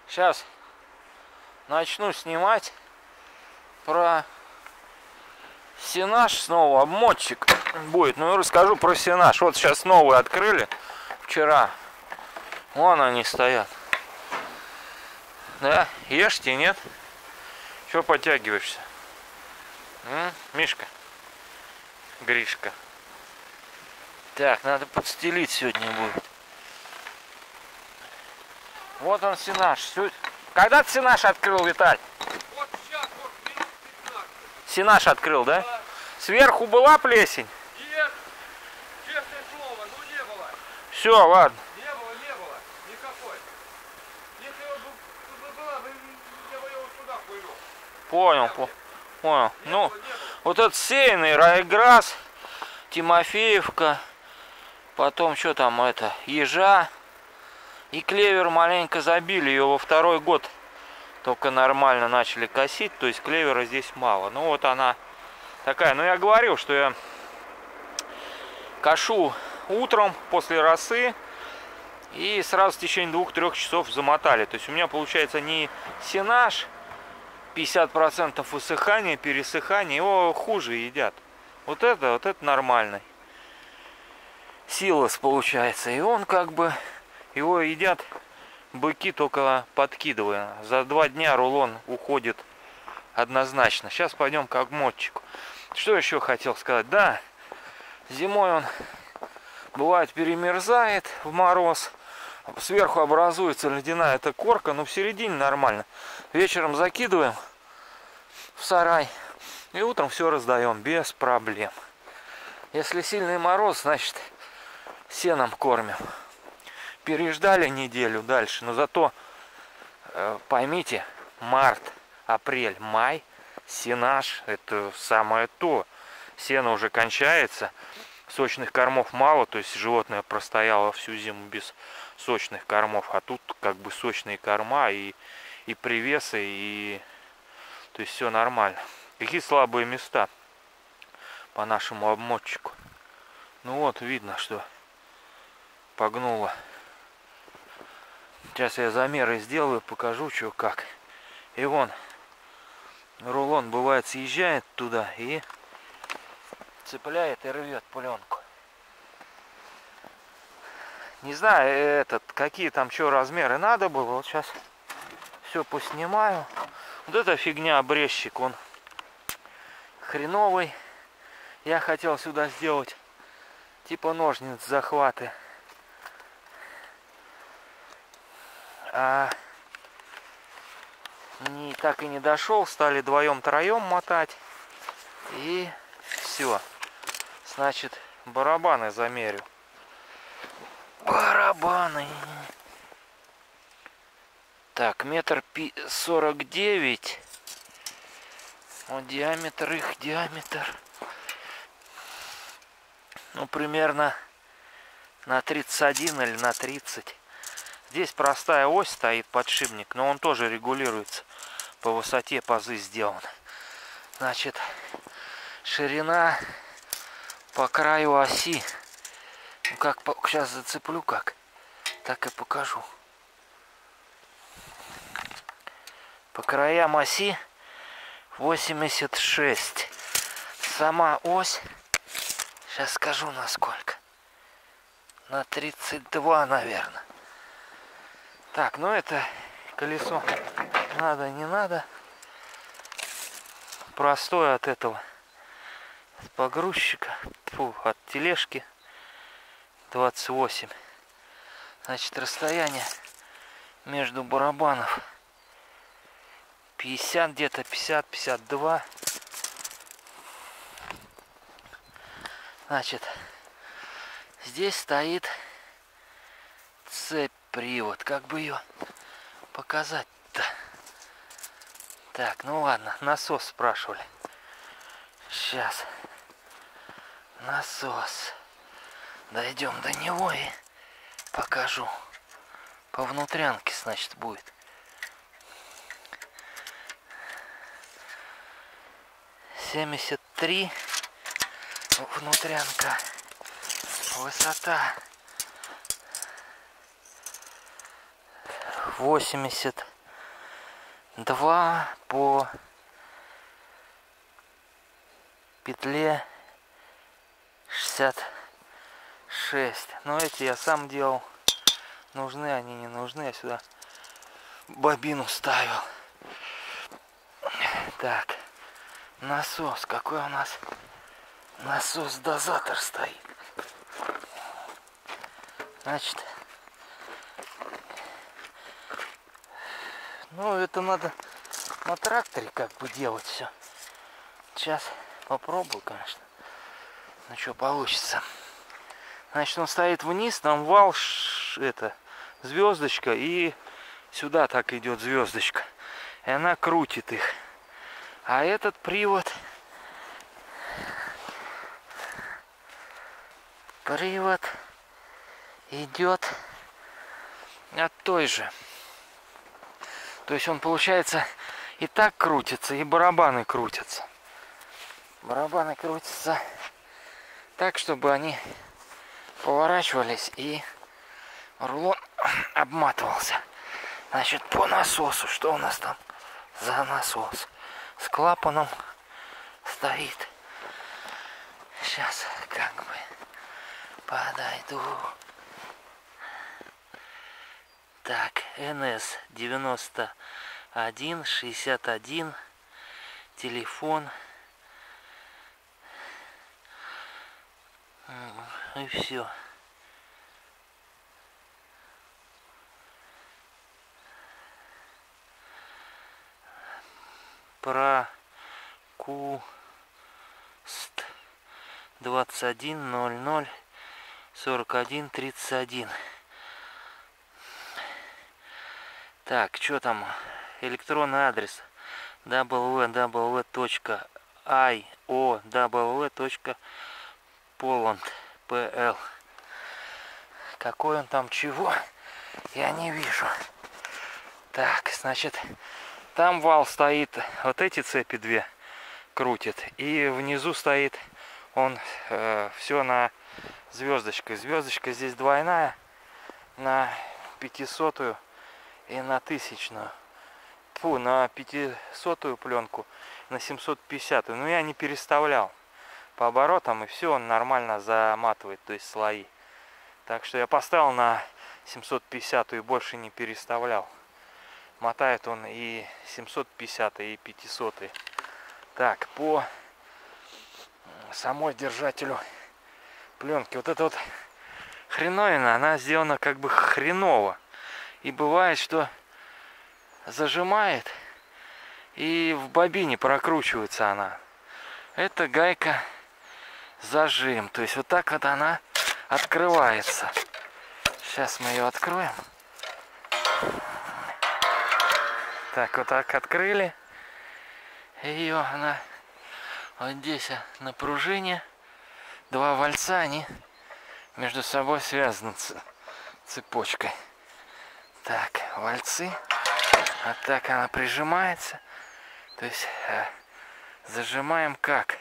Сейчас начну снимать про сенаж снова. Обмотчик будет. Ну и расскажу про сенаж. Вот сейчас новые открыли вчера. Вон они стоят. Да, ешьте, нет? Чего подтягиваешься? Мишка? Гришка. Так, надо подстелить сегодня будет. Вот он сенаж. Когда ты сенаж открыл, Виталь? Вот сейчас, вот минут 15. Сенаж открыл, да? Да. Сверху была плесень? Нет, честное слово, ну не было. Все, ладно. Не было, никакой. Если бы была, я бы его сюда повел. Понял, понял. Ну, Не было. вот этот сеянный Райграсс, Тимофеевка, потом что там это, ежа и клевер маленько забили, ее во второй год только нормально начали косить, то есть клевера здесь мало. Ну вот она такая, ну я говорил, что я кошу утром после росы и сразу в течение 2-3 часов замотали. То есть у меня получается не сенаж 50% высыхания, пересыхания, его хуже едят. Вот это нормальный силос получается. И он как бы, его едят быки только подкидывая. За 2 дня рулон уходит однозначно. Сейчас пойдем к обмотчику. Что еще хотел сказать? Да, зимой он бывает перемерзает в мороз. Сверху образуется ледяная эта корка, но в середине нормально. Вечером закидываем в сарай и утром все раздаем без проблем. Если сильный мороз, значит сеном кормим. Переждали неделю дальше, но зато поймите, март, апрель, май, сенаж это самое то. Сено уже кончается, сочных кормов мало, то есть животное простояло всю зиму без сочных кормов, а тут как бы сочные корма и привесы, и то есть все нормально. Какие слабые места по нашему обмотчику? Ну вот видно, что погнуло. Сейчас я замеры сделаю, покажу, что как. И вон рулон бывает съезжает туда и цепляет и рвет пленку. Не знаю, какие там что размеры надо было. Вот сейчас все поснимаю. Вот эта фигня, обрезчик, он хреновый. Я хотел сюда сделать типа ножниц захваты. А так и не дошел. Стали вдвоем-троем мотать. И все. Значит, барабаны замерю. Барабаны. Так, 1,49 м. Вот диаметр их, ну, примерно на 31 или на 30. Здесь простая ось стоит, подшипник, но он тоже регулируется. По высоте пазы сделан. Значит, ширина по краю оси. Ну, как сейчас зацеплю, так и покажу. По краям оси 86. Сама ось, сейчас скажу насколько. На 32, наверное. Так, ну это колесо надо, не надо. Простое от этого. От погрузчика. От тележки. 28. Значит, расстояние между барабанов 50 где-то, 50-52. Значит, здесь стоит цепь-привод. Как бы ее показать-то? Так, ну ладно, насос спрашивали. Сейчас. Насос. Дойдем до него и покажу. По внутрянке, значит, будет. «73» внутрянка. Высота 80 2 по петле 66. Но эти я сам делал. Нужны они, не нужны. Я сюда бобину ставил. Так, насос. Какой у нас насос-дозатор стоит? Значит, ну это надо на тракторе как бы делать все. Сейчас попробую, конечно. Ну что получится. Значит, он стоит вниз, там вал, это, звездочка, и сюда так идет звездочка. И она крутит их. А этот привод идет от той же. То есть он, получается, и так крутится, и барабаны крутятся. Барабаны крутятся так, чтобы они поворачивались и рулон обматывался. Значит, по насосу. Что у нас там за насос? С клапаном стоит. Сейчас как бы подойду. Так, НС 91 61. Телефон. И все. Про Куст 2100 41 31. Так, что там? Электронный адрес www.iow.poland.pl. Какой он там чего? Я не вижу. Так, значит, там вал стоит, вот эти цепи две крутит, и внизу стоит он все на звездочкой. Звездочка здесь двойная на 500-ю и на 1000-ю. Фу, на 500-ю пленку, на 750-ю. Но я не переставлял по оборотам, и все он нормально заматывает, то есть слои. Так что я поставил на 750-ю и больше не переставлял. Мотает он и 750 и 500. Так, по самой держателю пленки. Вот эта вот хреновина, она сделана как бы хреново. И бывает, что зажимает, и в бобине прокручивается она. Это гайка зажим. То есть вот так вот она открывается. Сейчас мы ее откроем. Так, вот так открыли. Ее она вот здесь на пружине. Два вальца, они между собой связаны цепочкой. Так, вальцы. Вот так она прижимается. То есть зажимаем как?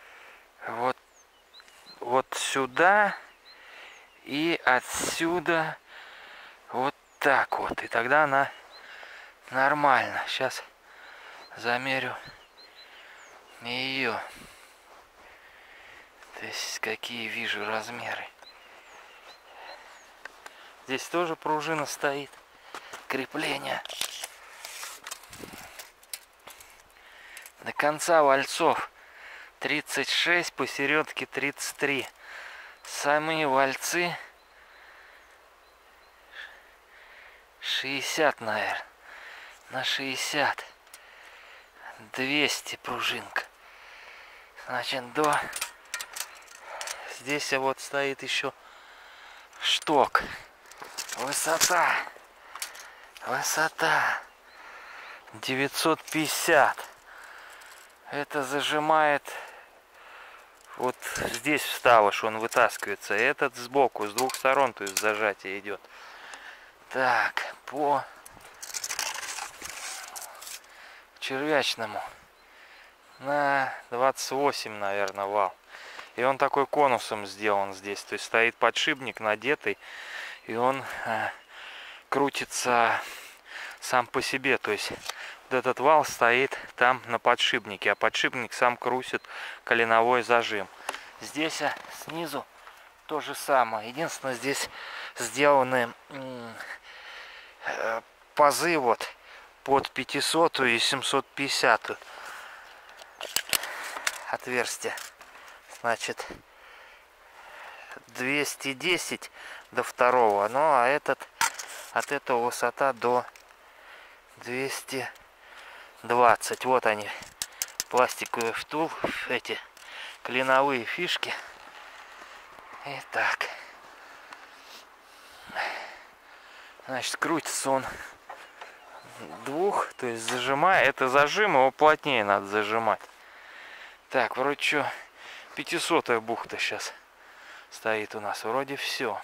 Вот сюда и отсюда вот так вот. И тогда она нормально. Сейчас замерю ее. То есть какие вижу размеры. Здесь тоже пружина стоит. Крепление. До конца вальцов 36, посередке 33. Сами вальцы 60, наверное. На 60. 200 пружинка. Значит, до... Здесь вот стоит еще шток. Высота 950. Это зажимает вот здесь вставыш, он вытаскивается. Этот сбоку, с двух сторон, то есть зажатие идет. Так, по червячному на 28, наверное, вал. И он такой конусом сделан здесь. То есть стоит подшипник надетый, и он крутится сам по себе. То есть Вот этот вал стоит там на подшипнике, а подшипник сам крутит коленовой зажим. Здесь снизу то же самое. Единственное, здесь сделаны пазы вот под 500 и 750 отверстие. Значит, 210 до второго. Ну а этот от этого высота до 220. Вот они, пластиковые эти клиновые фишки. Итак, значит, крутится он двух, то есть зажимая. Это зажим, его плотнее надо зажимать. Так, вроде что, 500-я бухта сейчас стоит у нас. Вроде все.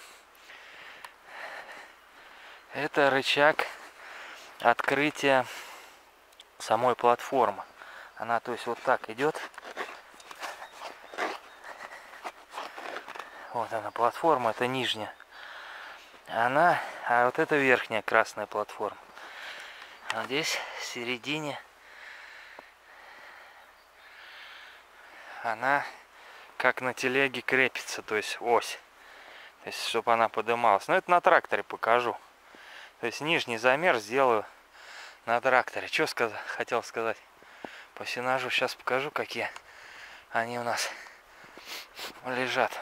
Это рычаг открытия самой платформы. Она, то есть, вот так идет. Вот она, платформа, это нижняя. А вот это верхняя красная платформа. А здесь в середине она как на телеге крепится, то есть ось. То есть, чтобы она подымалась. Но это на тракторе покажу. То есть нижний замер сделаю на тракторе. Что хотел сказать? По сенажу сейчас покажу, какие они у нас лежат.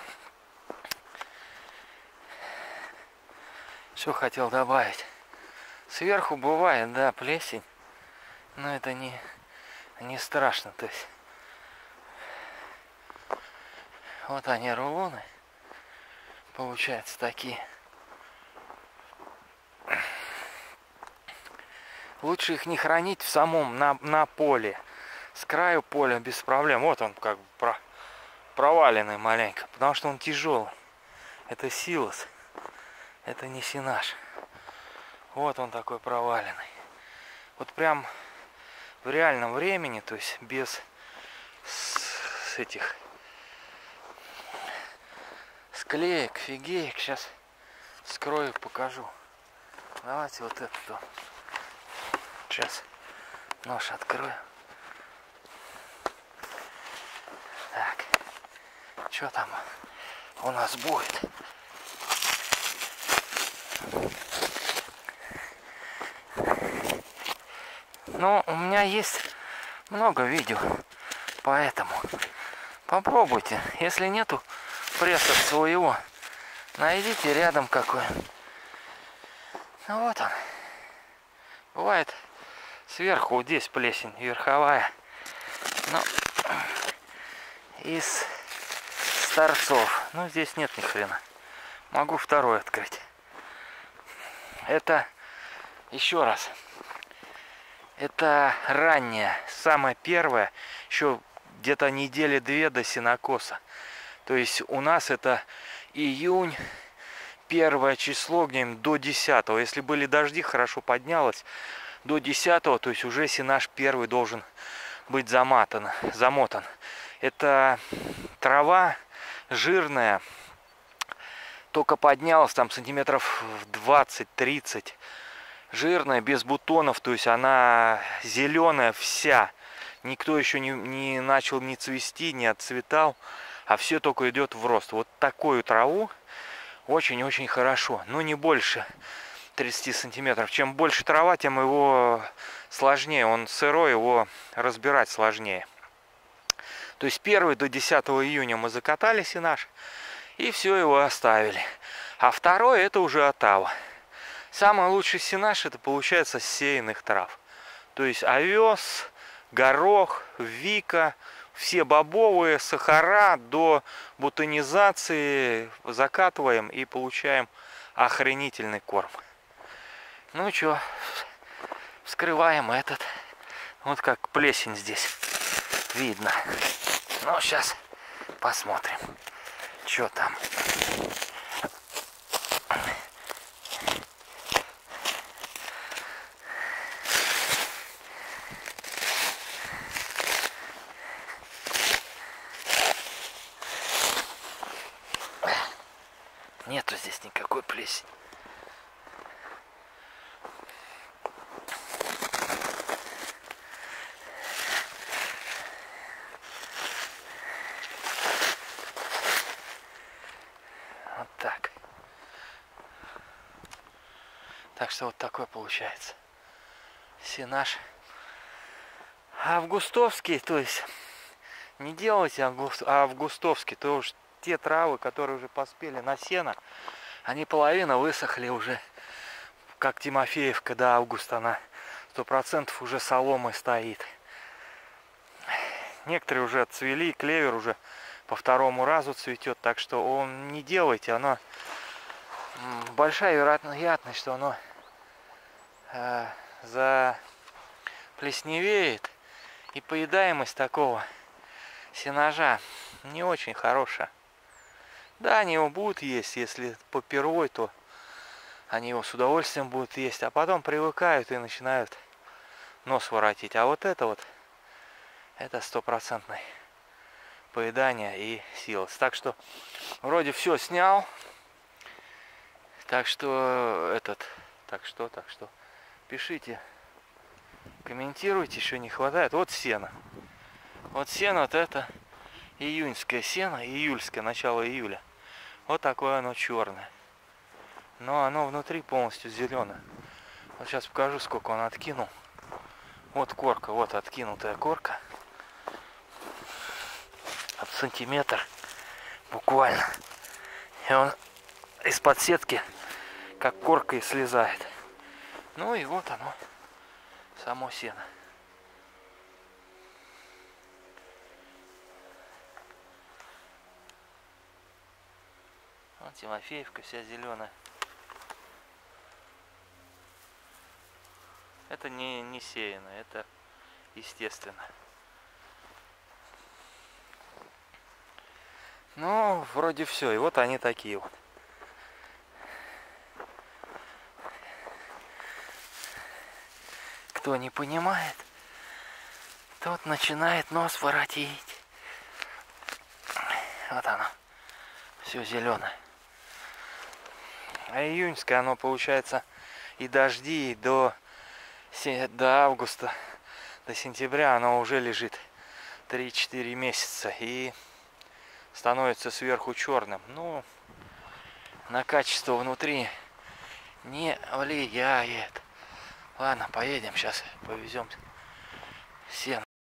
Что хотел добавить? Сверху бывает, да, плесень. Но это не страшно. То есть вот они, рулоны. Получаются такие. Лучше их не хранить в самом на поле. С краю поля без проблем. Вот он как бы проваленный маленько. Потому что он тяжелый. Это силос. Это не сенаж. Вот он такой проваленный. Вот прям в реальном времени, то есть без этих склеек, фигеек. Сейчас скрою, покажу. Давайте вот это. Сейчас нож открою. Так, что там у нас будет? Ну, у меня есть много видео, поэтому попробуйте. Если нету пресса своего, найдите рядом какой. Ну вот он. Бывает сверху вот здесь плесень верховая. Ну, из торцов. Ну, здесь нет ни хрена. Могу второй открыть. Это, еще раз, это ранняя, самая первая, еще где-то недели 2 до сенокоса. То есть у нас это июнь, 1 число, где-нибудь до 10. Если были дожди, хорошо поднялось. До 10, то есть уже сенаж первый должен быть замотан. Это трава жирная, только поднялась там сантиметров 20-30. Жирная, без бутонов, то есть она зеленая вся. Никто еще не начал ни цвести, не отцветал, а все только идет в рост. Вот такую траву очень-очень хорошо, но не больше 30 сантиметров. Чем больше трава, тем его сложнее. Он сырой, его разбирать сложнее. То есть 1 до 10 июня мы закатали сенаж и все, его оставили. А 2 это уже отава. Самый лучший сенаж это получается с сеянных трав. То есть овес, горох, вика, все бобовые, сахара до бутонизации закатываем и получаем охренительный корм. Ну что, вскрываем этот. Вот как плесень здесь видно. Ну, сейчас посмотрим, что там. Нету здесь никакой плесени. что вот такой получается сенаж. Августовский, то есть не делайте августовский, то уж те травы, которые уже поспели на сено, они половина высохли уже, как Тимофеевка до августа, она 100% уже соломой стоит. Некоторые уже отцвели, клевер уже по второму разу цветет, так что он не делайте, оно большая вероятность, что оно заплесневеет, и поедаемость такого сенажа не очень хорошая. Да, они его будут есть, если попервой, то они его с удовольствием будут есть, а потом привыкают и начинают нос воротить. А вот это стопроцентное поедание и силос. Так что вроде все снял. Так что пишите, комментируйте, еще не хватает. Вот сено. Вот сено, вот это июньское сено, июльское, начало июля. Вот такое оно черное. Но оно внутри полностью зеленое. Вот сейчас покажу, сколько он откинул. Вот корка, вот откинутая корка. От сантиметр буквально. И он из-под сетки как корка и слезает. Ну и вот оно, само сено. Вот Тимофеевка вся зеленая. Это не сеяно, это естественно. Ну, вроде все. И вот они такие вот. Кто не понимает, тот начинает нос воротить. Вот оно. Все зеленое. А июньское оно получается и дожди, и до августа, до сентября оно уже лежит 3-4 месяца и становится сверху черным. Ну, на качество внутри не влияет. Ладно, поедем сейчас, повезем сено.